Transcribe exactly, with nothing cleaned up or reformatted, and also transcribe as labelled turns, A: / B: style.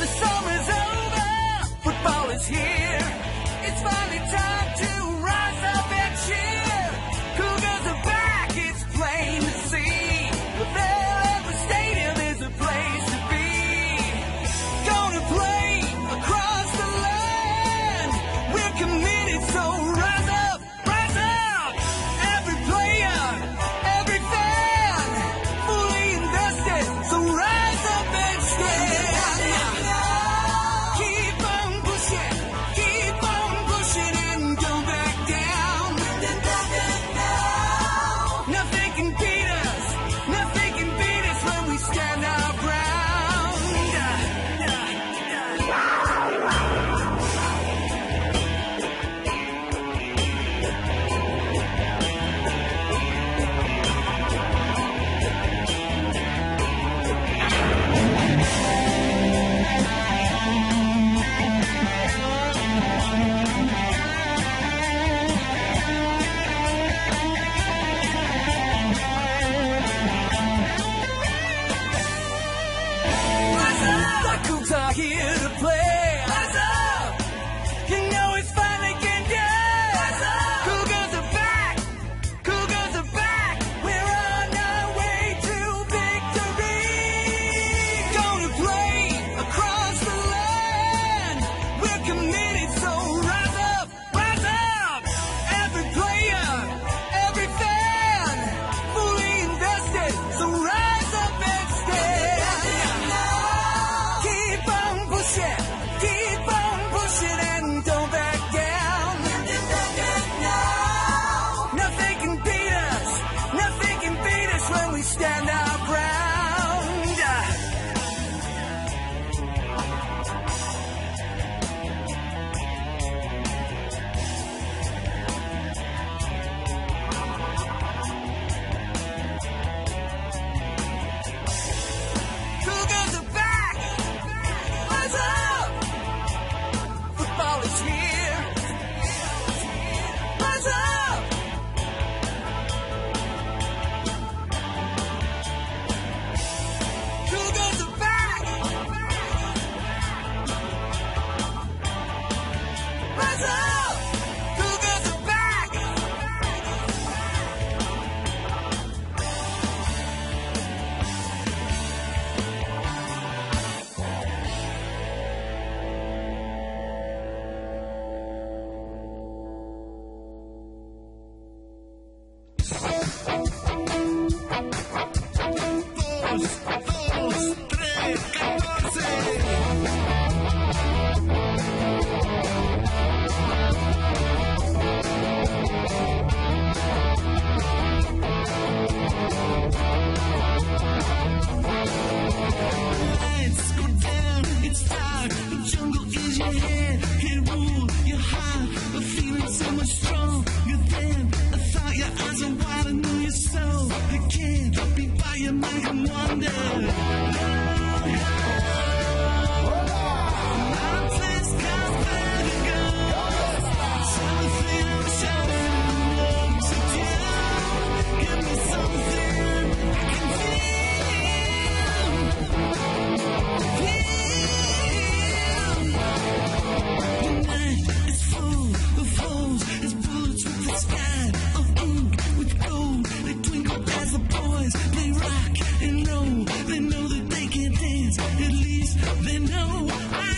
A: summer's over, football is here. It's finally time to rise up and cheer. Cougars are back, it's plain to see. But there at the stadium is a place to be. Gonna play across the land. We're committed, so rise up, rise up. Every player, every fan, fully invested, so rise up and stand. Keep on pushing, keep on pushing and don't back down. Nothing can beat us, nothing can beat us when we stand our ground. The Cougs are here to play. Rise up! You know it's fun again, yeah! Rise up! Cougars are back! Cougars are back! We're on our way to victory! Gonna play across the land! We're committed, so rise up! Rise up! Every player, every fan, fully invested, so rise up and stand! Keep on pushing, keep on pushing and don't back down. Nothing can beat us, nothing can beat us when we stand our ground. Cougars are back! Rise up! Football is here! Rise up! Cougars are back! Rise up! Cougars are back!
B: Dos, tres, catorce. Lights go down, it's dark, the jungle is your head, can't rule your heart, but feeling so much stronger than I thought. Your eyes are wide, I know you're so, you can't be by your mind and wonder. Our place got vertigo, something I'm showing love to do. Give me something I can feel. The night is full of holes, it's bullets with the sky of ink with gold. They twinkle as the boys play rock and roll. They know that they can't dance, at least they know I